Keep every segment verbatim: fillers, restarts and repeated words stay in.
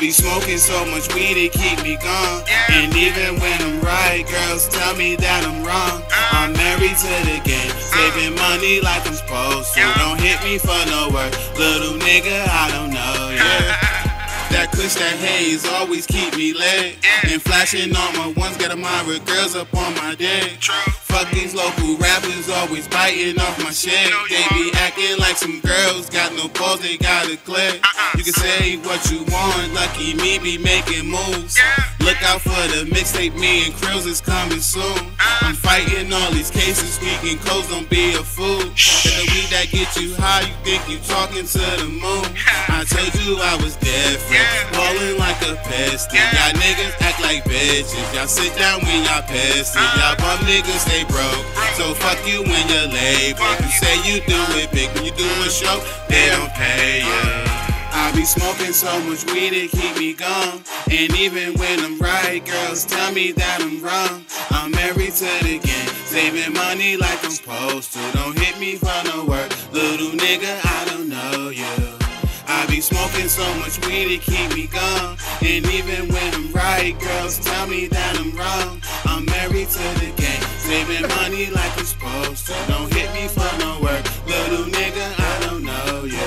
be smoking so much weed it keep me gone. And even when I'm right, girls tell me that I'm wrong. I'm married to the game, saving money like I'm supposed to. Don't hit me for no work, little nigga, I don't know, yeah. That kush, that haze always keep me lit. And flashing on my ones, got a mind with girls up on my dick. Fuck these local rappers, always biting off my shit. They be acting like some girls, got no balls, they got a clip. You can say what you want, lucky me be making moves. Look out for the mixtape, me and Krills is coming soon. I'm fighting all these cases, speaking codes, don't be a fool. And the weed that get you high, you think you talking to the moon. I told you I was different, rolling like a piston. Y'all niggas act like bitches, y'all sit down when y'all pissed. Y'all bum niggas stay broke, so fuck you when you're late. If you say you do it big, when you do a show, they don't pay you. I be smoking so much weed it keep me gone. And even when I'm right, girls tell me that I'm wrong. I'm married to the game, saving money like I'm supposed to. Don't hit me for no work, little nigga, I don't know you. I be smoking so much weed it keep me gone. And even when I'm right, girls tell me that I'm wrong. I'm married to the game, saving money like I'm supposed to. Don't hit me for no work, little nigga, I don't know you.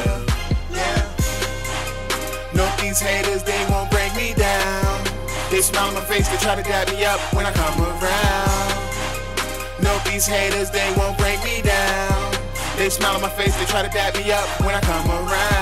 Nope, these haters, they won't break me down. They smile on my face, they try to dab me up when I come around. Nope, these haters, they won't break me down. They smile on my face, they try to dab me up when I come around.